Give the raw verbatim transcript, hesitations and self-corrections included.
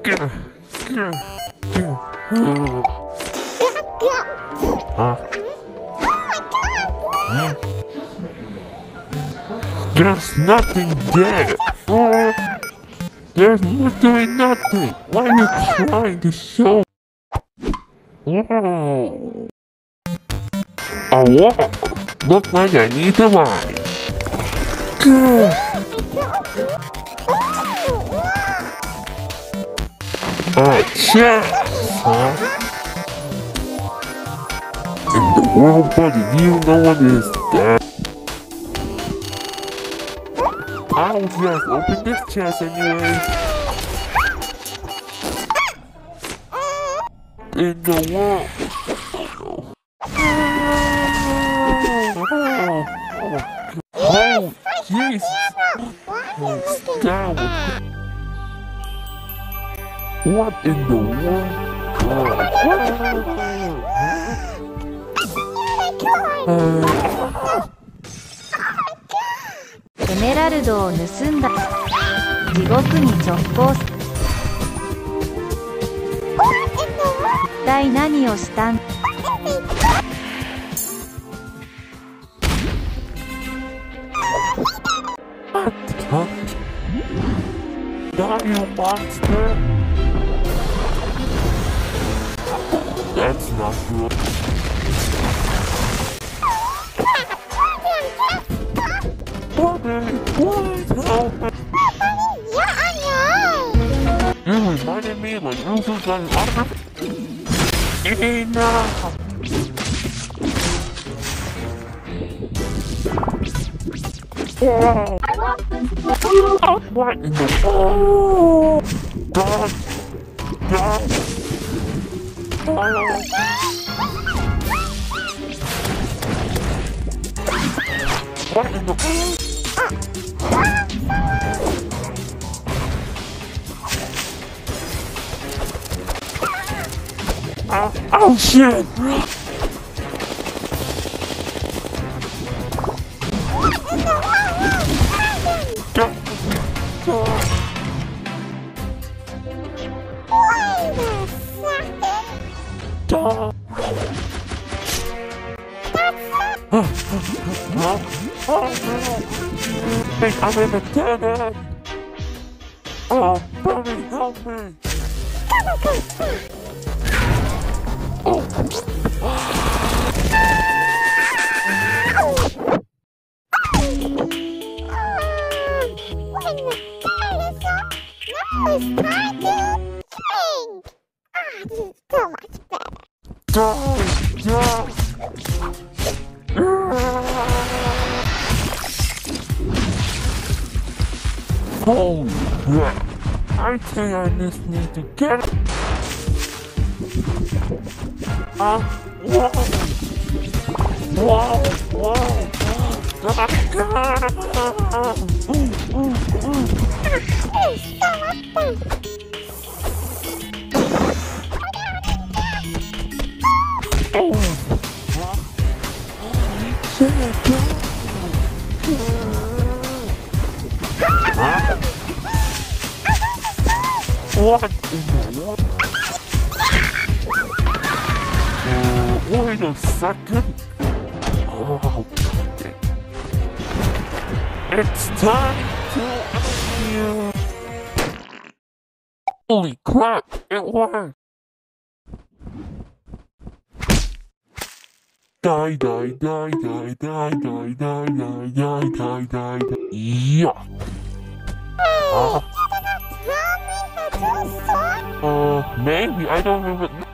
Huh? There's nothing there. Oh, there's literally nothing. Why are you trying to show? Oh. A walk. Look like I need a ride. A chest, huh? In the world, buddy, you know what is that? I'll just open this chest anyway. In the world. Oh, Jesus! What's down? What in the world? Uh, エメラルドを盗んだ。地獄に直行す。一体何をしたん？ What? Huh? Die, you monster! That's not good. Mommy, please help me! You reminded me of my usual gun. Enough! Oh. What in the oh God God oh. What in the oh, oh shit. Stop. Oh, no. Oh, no. I'm in a dead end. Oh, buddy, help me. Oh. So much better. Die! Die! Holy crap! I think I just need to get it. Uh, whoa! Whoa! Whoa! Oh! Huh? What in the world? Uh, wait a second. Oh, okay. It's time to execute. Holy crap! It worked. Die, die, die, die, die, die, die, die, die, die, die, die. Yeah. Uh, uh, maybe I don't even.